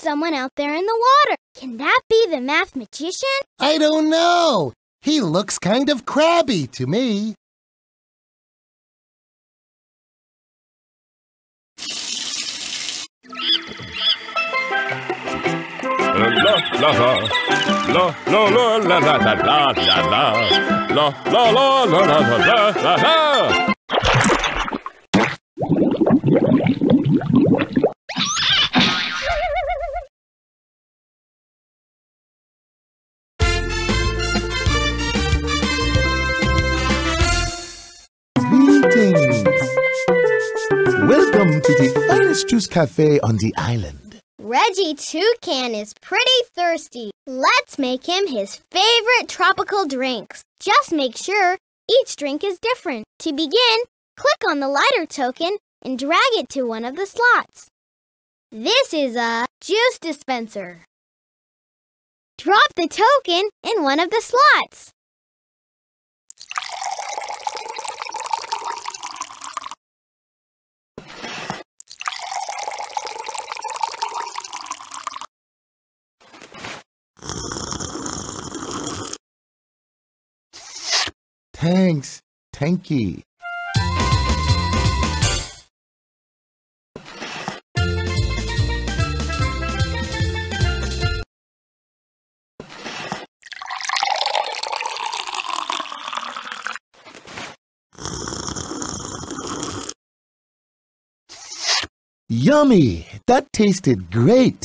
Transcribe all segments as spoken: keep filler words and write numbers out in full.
someone out there in the water. Can that be the math magician? I don't know. He looks kind of crabby to me. La la la la la la la la la la la la la la la la la la. Greetings! Welcome to the finest juice cafe on the island. Reggie Toucan is pretty thirsty. Let's make him his favorite tropical drinks. Just make sure each drink is different. To begin, click on the lighter token and drag it to one of the slots. This is a juice dispenser. Drop the token in one of the slots. Thanks, Tanky. Yummy! That tasted great!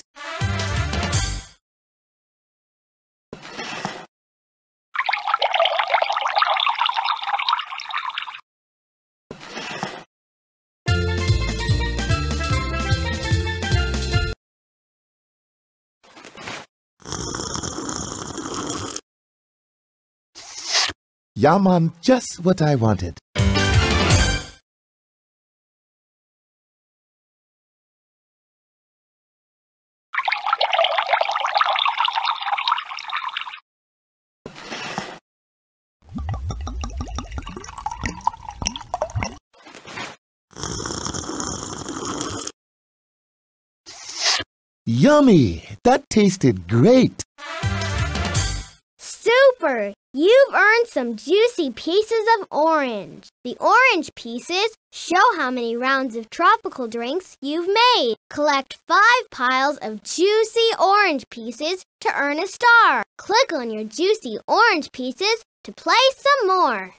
Yeah, man, just what I wanted. Yummy! That tasted great! Super! You've earned some juicy pieces of orange. The orange pieces show how many rounds of tropical drinks you've made. Collect five piles of juicy orange pieces to earn a star. Click on your juicy orange pieces to play some more.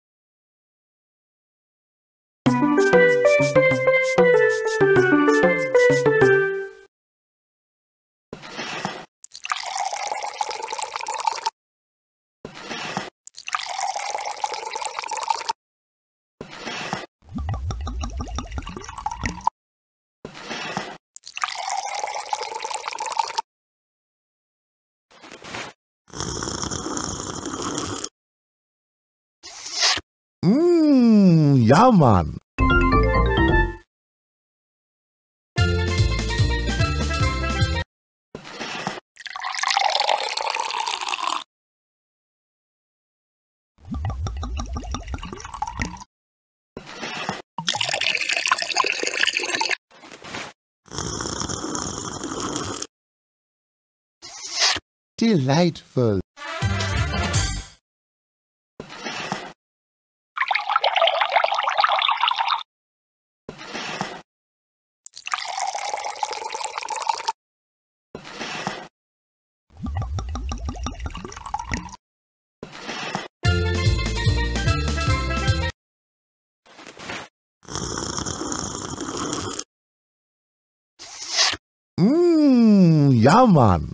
Mmm, yeah, man. Delightful. Mmm, yeah, man.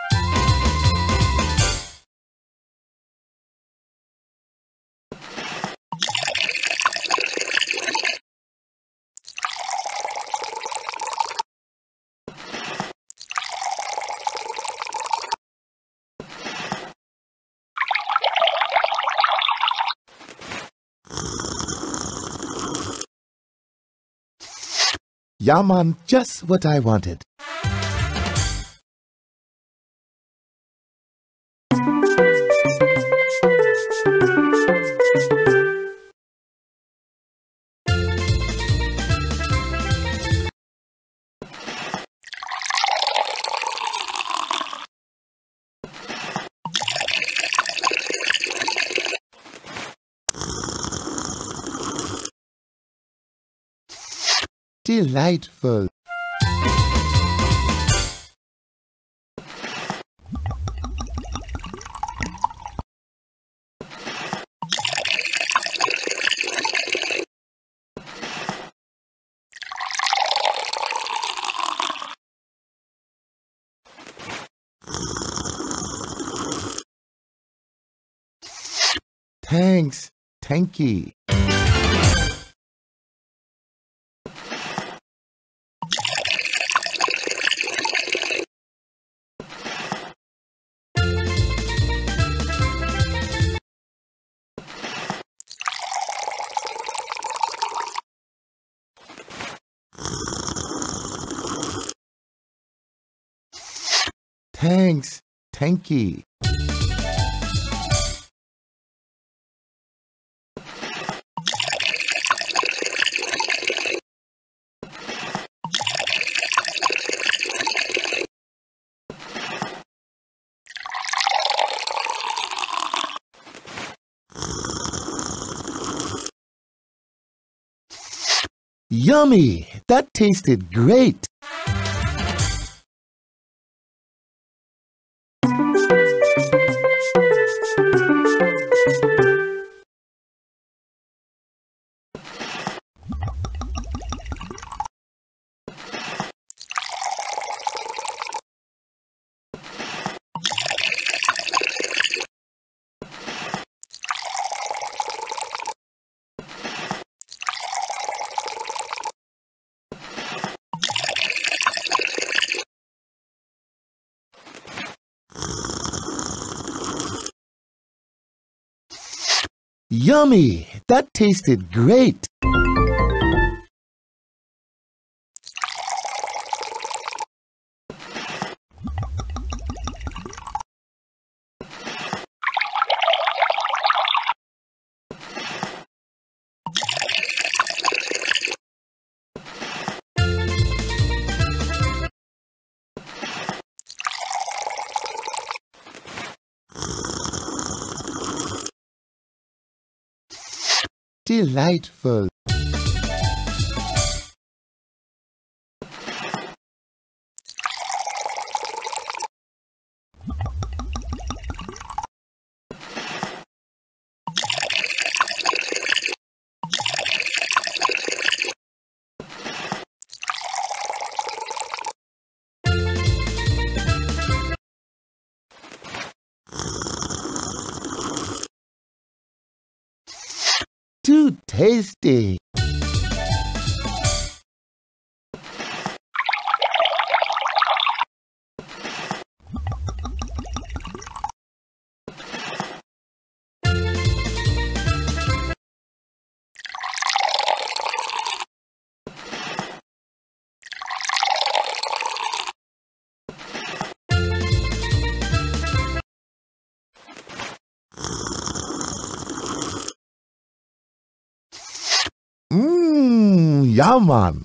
Yeah, man, just what I wanted. Delightful. Thanks, Tanky. Thanks, Tanky. Yummy! That tasted great! Yummy! That tasted great! Delightful. Too tasty. Mmm, yaman.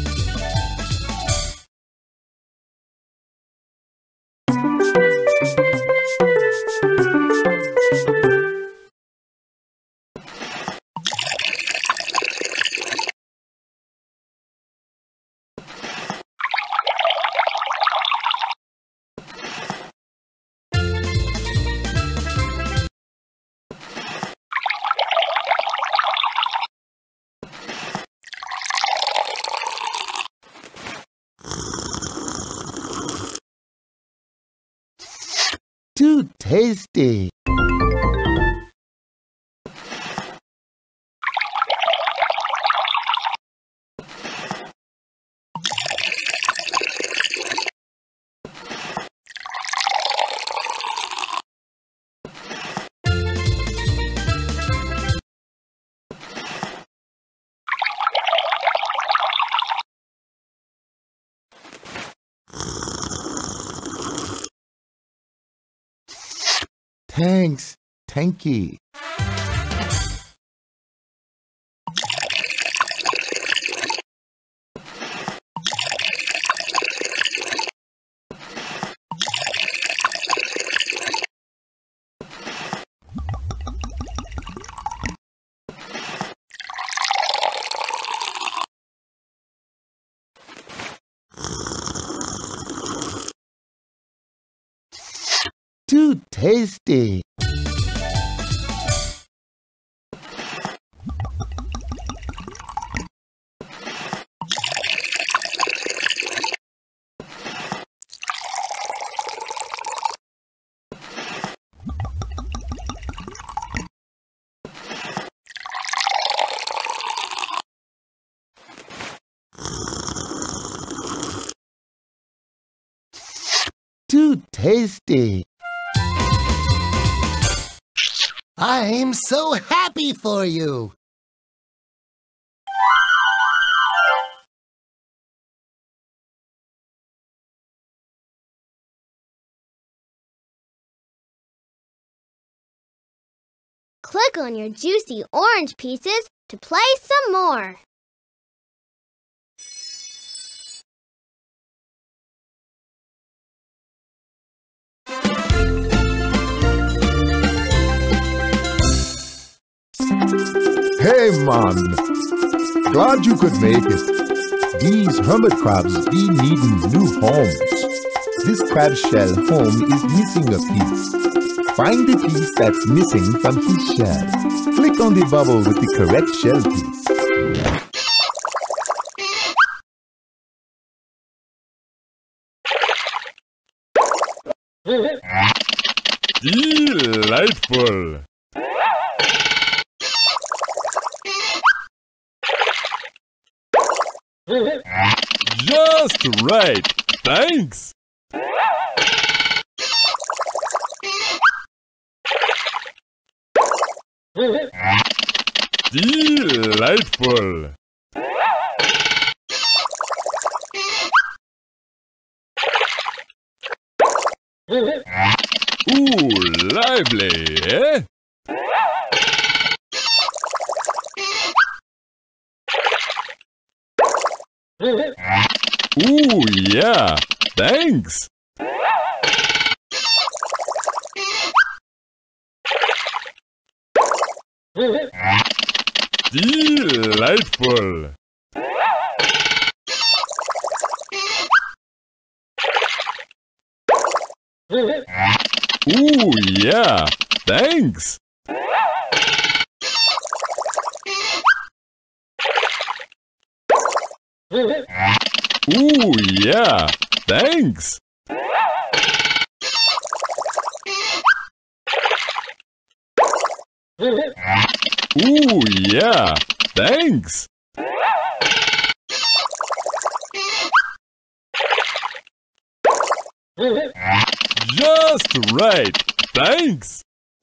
Too tasty. Thanks, Tanky. tasty. Too tasty. I'm so happy for you. Click on your juicy orange pieces to play some more. Hey, man. Glad you could make it. These hermit crabs be needing new homes. This crab shell home is missing a piece. Find the piece that's missing from his shell. Click on the bubble with the correct shell piece. Delightful. Just right. Thanks. Delightful. Ooh, lively, eh? Ooh, yeah, thanks. Delightful. Ooh, yeah, thanks. Ooh, yeah, thanks. Ooh, yeah, thanks. Just right, thanks.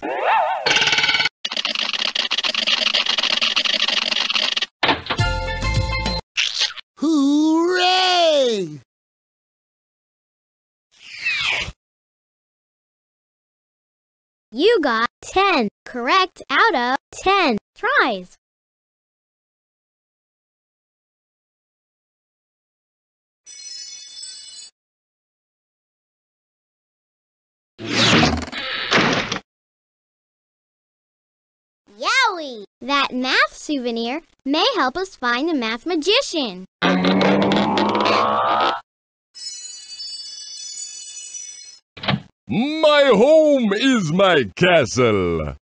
Hooray! You got ten correct out of ten tries. Yowie! That math souvenir may help us find the math magician. My home is my castle.